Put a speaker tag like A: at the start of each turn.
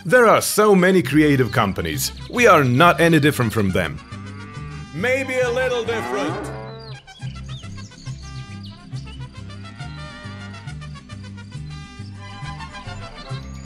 A: There are so many creative companies. We are not any different from them. Maybe a little different.